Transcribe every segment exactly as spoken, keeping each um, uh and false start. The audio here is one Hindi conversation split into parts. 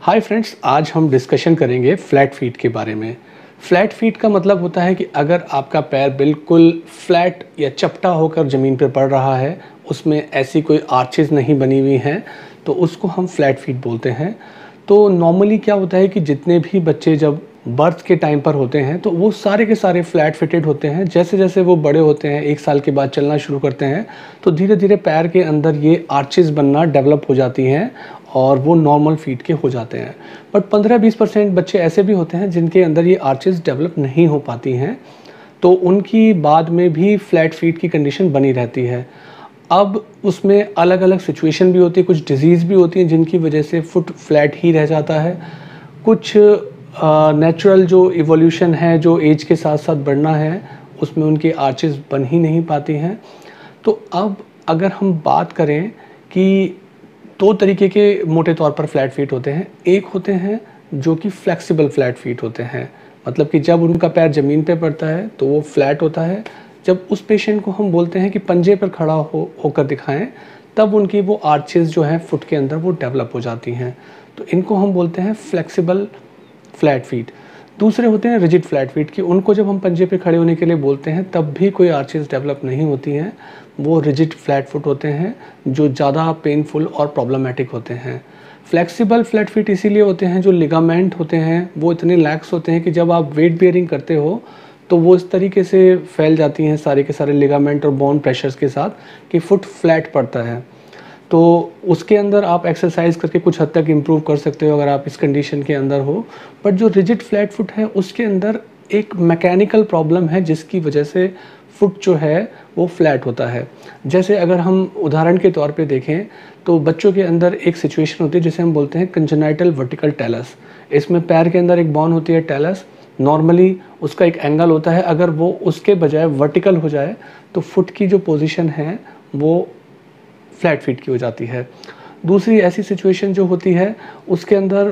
हाय फ्रेंड्स, आज हम डिस्कशन करेंगे फ्लैट फीट के बारे में। फ्लैट फीट का मतलब होता है कि अगर आपका पैर बिल्कुल फ्लैट या चपटा होकर ज़मीन पर पड़ रहा है, उसमें ऐसी कोई आर्चेस नहीं बनी हुई हैं, तो उसको हम फ्लैट फीट बोलते हैं। तो नॉर्मली क्या होता है कि जितने भी बच्चे जब बर्थ के टाइम पर होते हैं तो वो सारे के सारे फ्लैट फिटेड होते हैं। जैसे जैसे वो बड़े होते हैं, एक साल के बाद चलना शुरू करते हैं, तो धीरे धीरे पैर के अंदर ये आर्चेस बनना डेवलप हो जाती हैं और वो नॉर्मल फीट के हो जाते हैं। बट पंद्रह बीस परसेंट बच्चे ऐसे भी होते हैं जिनके अंदर ये आर्चेस डेवलप नहीं हो पाती हैं, तो उनकी बाद में भी फ्लैट फीट की कंडीशन बनी रहती है। अब उसमें अलग अलग सिचुएशन भी होती है, कुछ डिजीज़ भी होती हैं जिनकी वजह से फुट फ्लैट ही रह जाता है। कुछ नेचुरल uh, जो इवोल्यूशन है, जो एज के साथ साथ बढ़ना है, उसमें उनकी आर्चेस बन ही नहीं पाती हैं। तो अब अगर हम बात करें कि दो तरीके के मोटे तौर पर फ्लैट फीट होते हैं। एक होते हैं जो कि फ्लेक्सिबल फ्लैट फीट होते हैं, मतलब कि जब उनका पैर ज़मीन पे पड़ता है तो वो फ्लैट होता है। जब उस पेशेंट को हम बोलते हैं कि पंजे पर खड़ा हो होकर दिखाएं, तब उनकी वो आर्चेस जो हैं फुट के अंदर वो डेवलप हो जाती हैं। तो इनको हम बोलते हैं फ्लेक्सिबल फ्लैट फीट। दूसरे होते हैं रिजिड फ्लैट फीट, कि उनको जब हम पंजे पे खड़े होने के लिए बोलते हैं तब भी कोई आर्चेस डेवलप नहीं होती हैं। वो रिजिड फ्लैट फुट होते हैं जो ज़्यादा पेनफुल और प्रॉब्लमेटिक होते हैं। फ्लेक्सिबल फ्लैट फीट इसीलिए होते हैं, जो लिगामेंट होते हैं वो इतने लैक्स होते हैं कि जब आप वेट बियरिंग करते हो तो वो इस तरीके से फैल जाती हैं सारे के सारे लिगामेंट और बोन प्रेशर्स के साथ कि फुट फ्लैट पड़ता है। तो उसके अंदर आप एक्सरसाइज करके कुछ हद तक इम्प्रूव कर सकते हो अगर आप इस कंडीशन के अंदर हो। बट जो रिजिड फ्लैट फुट है उसके अंदर एक मैकेनिकल प्रॉब्लम है जिसकी वजह से फुट जो है वो फ्लैट होता है। जैसे अगर हम उदाहरण के तौर पे देखें तो बच्चों के अंदर एक सिचुएशन होती है जिसे हम बोलते हैं कंजेनाइटल वर्टिकल टेलस। इसमें पैर के अंदर एक बोन होती है टेलस, नॉर्मली उसका एक एंगल होता है, अगर वो उसके बजाय वर्टिकल हो जाए तो फुट की जो पोजीशन है वो फ्लैट फीट की हो जाती है। दूसरी ऐसी सिचुएशन जो होती है उसके अंदर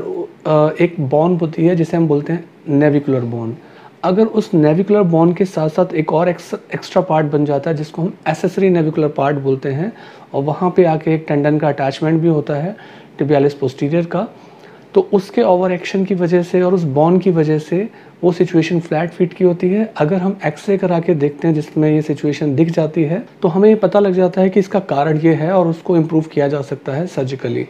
एक बोन होती है जिसे हम बोलते हैं नेविकुलर बोन। अगर उस नेविकुलर बोन के साथ साथ एक और एक्स्ट्रा पार्ट बन जाता है जिसको हम एसेसरी नेविकुलर पार्ट बोलते हैं, और वहाँ पे आके एक टेंडन का अटैचमेंट भी होता है टिबियालिस पोस्टीरियर का, तो उसके ओवर एक्शन की वजह से और उस बॉन की वजह से वो सिचुएशन फ्लैट फीट की होती है। अगर हम एक्सरे करा के देखते हैं जिसमें ये सिचुएशन दिख जाती है तो हमें ये पता लग जाता है कि इसका कारण ये है और उसको इम्प्रूव किया जा सकता है सर्जिकली।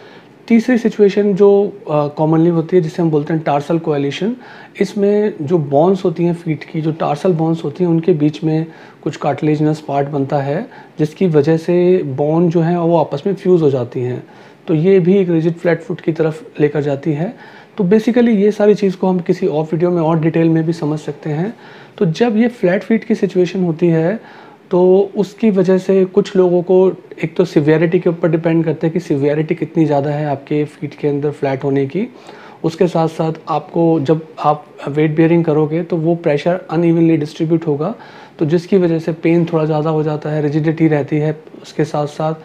तीसरी सिचुएशन जो कॉमनली uh, होती है जिसे हम बोलते हैं टार्सल कोएलिशन। इसमें जो बॉन्स होती हैं फीट की, जो टार्सल बॉन्स होती हैं, उनके बीच में कुछ कार्टिलेजिनस पार्ट बनता है जिसकी वजह से बॉन जो है वो आपस में फ्यूज़ हो जाती हैं। तो ये भी एक रिजिड फ्लैट फुट की तरफ लेकर जाती है। तो बेसिकली ये सारी चीज़ को हम किसी और वीडियो में और डिटेल में भी समझ सकते हैं। तो जब ये फ्लैट फीट की सिचुएशन होती है तो उसकी वजह से कुछ लोगों को, एक तो सिवियरिटी के ऊपर डिपेंड करता है कि सिवियरिटी कितनी ज़्यादा है आपके फीट के अंदर फ्लैट होने की। उसके साथ साथ आपको जब आप वेट बियरिंग करोगे तो वो प्रेशर अनइवनली डिस्ट्रीब्यूट होगा, तो जिसकी वजह से पेन थोड़ा ज़्यादा हो जाता है, रिजिडिटी रहती है उसके साथ साथ,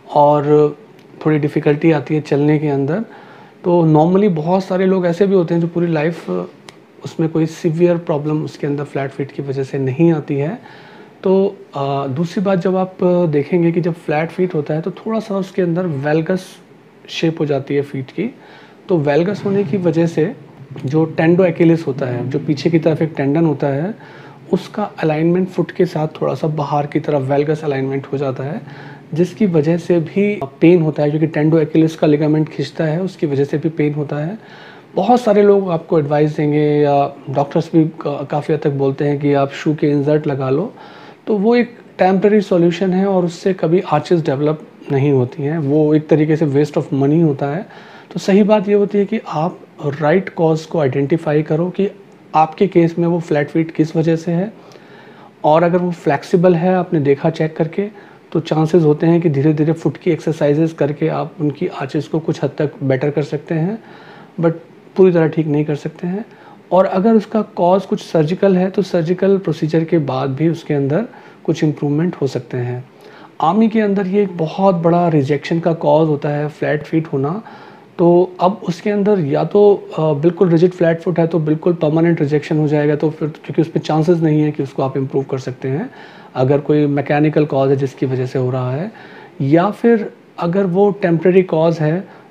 और थोड़ी डिफ़िकल्टी आती है चलने के अंदर। तो नॉर्मली बहुत सारे लोग ऐसे भी होते हैं जो पूरी लाइफ उसमें कोई सीवियर प्रॉब्लम उसके अंदर फ्लैट फीट की वजह से नहीं आती है। तो आ, दूसरी बात, जब आप देखेंगे कि जब फ्लैट फीट होता है तो थोड़ा सा उसके अंदर वेल्गस शेप हो जाती है फीट की। तो वेल्गस होने की वजह से जो टेंडो एक्किलिस होता है, जो पीछे की तरफ एक टेंडन होता है, उसका अलाइनमेंट फुट के साथ थोड़ा सा बाहर की तरफ वेल्गस अलाइनमेंट हो जाता है, जिसकी वजह से भी पेन होता है, क्योंकि टेंडो एक्किलिस का लिगामेंट खिंचता है, उसकी वजह से भी पेन होता है। बहुत सारे लोग आपको एडवाइस देंगे या डॉक्टर्स भी काफ़ी हद तक बोलते हैं कि आप शू के इंसर्ट लगा लो, तो वो एक टेम्परेरी सॉल्यूशन है और उससे कभी आर्चेस डेवलप नहीं होती हैं। वो एक तरीके से वेस्ट ऑफ मनी होता है। तो सही बात ये होती है कि आप राइट कॉज को आइडेंटिफाई करो कि आपके केस में वो फ्लैट फीट किस वजह से है, और अगर वो फ्लेक्सिबल है, आपने देखा चेक करके, तो चांसेस होते हैं कि धीरे धीरे फुट की एक्सरसाइजेस करके आप उनकी आर्चेस को कुछ हद तक बेटर कर सकते हैं, बट पूरी तरह ठीक नहीं कर सकते हैं। और अगर उसका कॉज कुछ सर्जिकल है तो सर्जिकल प्रोसीजर के बाद भी उसके अंदर कुछ इम्प्रूवमेंट हो सकते हैं। आर्मी के अंदर ये एक बहुत बड़ा रिजेक्शन का कॉज होता है फ्लैट फीट होना। तो अब उसके अंदर या तो बिल्कुल रिजिड फ्लैट फुट है तो बिल्कुल परमानेंट रिजेक्शन हो जाएगा, तो फिर क्योंकि उसमें चांसेस नहीं है कि उसको आप इम्प्रूव कर सकते हैं अगर कोई मैकेनिकल कॉज है जिसकी वजह से हो रहा है, या फिर अगर वो टेम्प्रेरी कॉज है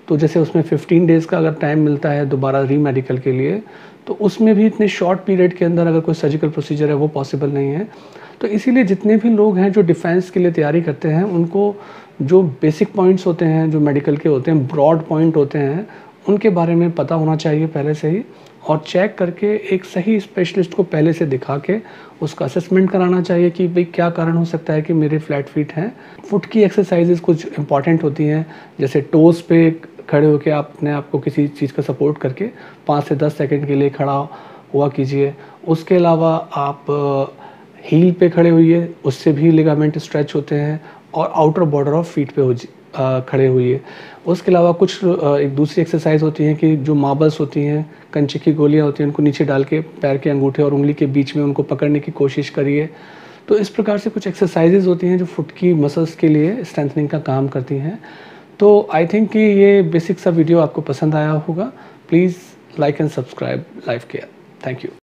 तो जैसे उसमें फिफ्टीन डेज़ का अगर टाइम मिलता है दोबारा रीमेडिकल के लिए, तो उसमें भी इतने शॉर्ट पीरियड के अंदर अगर कोई सर्जिकल प्रोसीजर है वो पॉसिबल नहीं है। तो इसीलिए जितने भी लोग हैं जो डिफेंस के लिए तैयारी करते हैं, उनको जो बेसिक पॉइंट्स होते हैं, जो मेडिकल के होते हैं, ब्रॉड पॉइंट होते हैं, उनके बारे में पता होना चाहिए पहले से ही, और चेक करके एक सही स्पेशलिस्ट को पहले से दिखा के उसका असेसमेंट कराना चाहिए कि भाई क्या कारण हो सकता है कि मेरे फ्लैट फीट हैं। फुट की एक्सरसाइजेज कुछ इंपॉर्टेंट होती हैं, जैसे टोज़ पे खड़े होकर आप अपने आप को किसी चीज़ का सपोर्ट करके पाँच से दस सेकंड के लिए खड़ा हुआ कीजिए। उसके अलावा आप हील पे खड़े होइए, उससे भी लिगामेंट स्ट्रेच होते हैं, और आउटर बॉर्डर ऑफ फीट पे हो खड़े हुए। उसके अलावा कुछ एक दूसरी एक्सरसाइज होती हैं कि जो मार्बल्स होती हैं, कंचे की गोलियां होती हैं, उनको नीचे डाल के पैर के अंगूठे और उंगली के बीच में उनको पकड़ने की कोशिश करिए। तो इस प्रकार से कुछ एक्सरसाइजेज होती हैं जो फुट की मसल्स के लिए स्ट्रेंथनिंग का काम करती हैं। तो आई थिंक कि ये बेसिक सा वीडियो आपको पसंद आया होगा। Please like and subscribe life care. Thank you.